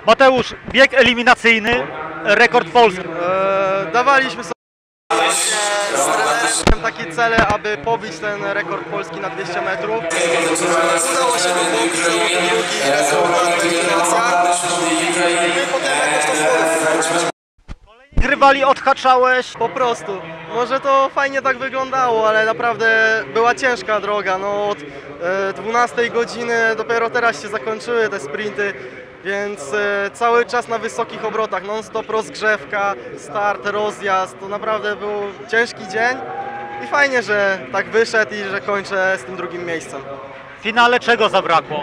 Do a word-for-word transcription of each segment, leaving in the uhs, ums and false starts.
Mateusz, bieg eliminacyjny, rekord Polski. Eee, dawaliśmy sobie z trenerem takie cele, aby pobić ten rekord Polski na dwieście metrów. Udało się nam pobić drugi rezultat w eliminacjach. No i potem jakoś to szło. Rywali odhaczałeś. Po prostu. Może to fajnie tak wyglądało, ale naprawdę była ciężka droga. No, od e, dwunastej godziny dopiero teraz się zakończyły te sprinty, więc e, cały czas na wysokich obrotach, non-stop rozgrzewka, start, rozjazd. To naprawdę był ciężki dzień i fajnie, że tak wyszedł i że kończę z tym drugim miejscem. W finale czego zabrakło?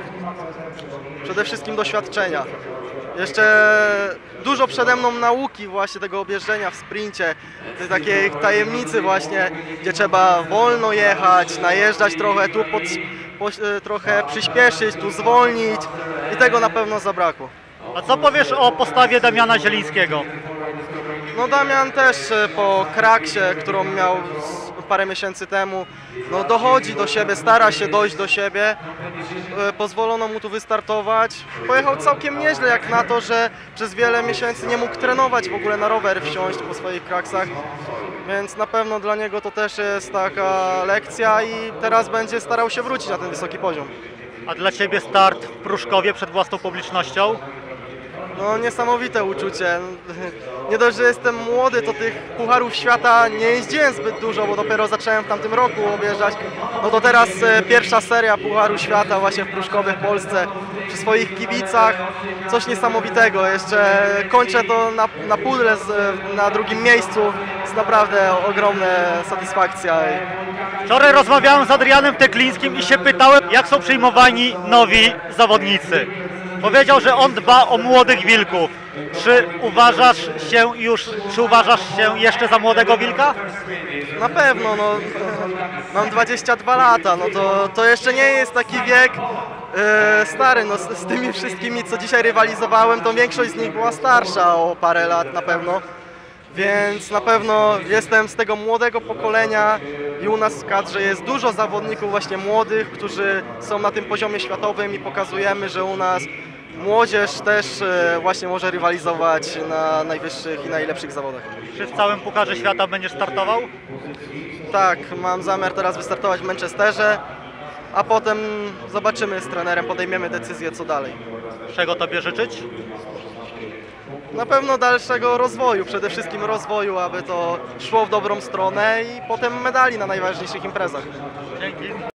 Przede wszystkim doświadczenia. Jeszcze dużo przede mną nauki właśnie tego objeżdżenia w sprincie, tej takiej tajemnicy właśnie, gdzie trzeba wolno jechać, najeżdżać trochę, tu pod, po, trochę przyspieszyć, tu zwolnić i tego na pewno zabrakło. A co powiesz o postawie Damiana Zielińskiego? No Damian też po kraksie, którą miał parę miesięcy temu, no dochodzi do siebie, stara się dojść do siebie, pozwolono mu tu wystartować. Pojechał całkiem nieźle jak na to, że przez wiele miesięcy nie mógł trenować w ogóle na rower wsiąść po swoich kraksach, więc na pewno dla niego to też jest taka lekcja i teraz będzie starał się wrócić na ten wysoki poziom. A dla Ciebie start w Pruszkowie przed własną publicznością? No niesamowite uczucie. Nie dość, że jestem młody, to tych pucharów świata nie jeździłem zbyt dużo, bo dopiero zacząłem w tamtym roku objeżdżać. No to teraz e, pierwsza seria pucharu świata właśnie w Pruszkowie w Polsce przy swoich kibicach. Coś niesamowitego. Jeszcze kończę to na, na pudle z, na drugim miejscu. Jest naprawdę ogromna satysfakcja. Wczoraj rozmawiałem z Adrianem Teklińskim i się pytałem, jak są przyjmowani nowi zawodnicy. Powiedział, że on dba o młodych wilków. Czy uważasz się już, czy uważasz się jeszcze za młodego wilka? Na pewno, no, mam dwadzieścia dwa lata, no to, to jeszcze nie jest taki wiek e, stary, no z, z tymi wszystkimi, co dzisiaj rywalizowałem, to większość z nich była starsza o parę lat na pewno. Więc na pewno jestem z tego młodego pokolenia i u nas w kadrze jest dużo zawodników właśnie młodych, którzy są na tym poziomie światowym i pokazujemy, że u nas młodzież też właśnie może rywalizować na najwyższych i najlepszych zawodach. Czy w całym Pucharze Świata będziesz startował? Tak, mam zamiar teraz wystartować w Manchesterze, a potem zobaczymy z trenerem, podejmiemy decyzję co dalej. Czego Tobie życzyć? Na pewno dalszego rozwoju, przede wszystkim rozwoju, aby to szło w dobrą stronę i potem medali na najważniejszych imprezach. Dzięki.